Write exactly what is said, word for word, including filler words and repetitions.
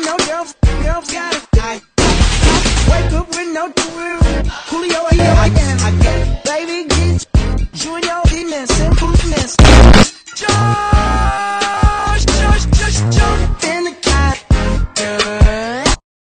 no girls, girls got it. I wake up with no thrill. Julio, here I am. I get baby, get you and your business, simpleness.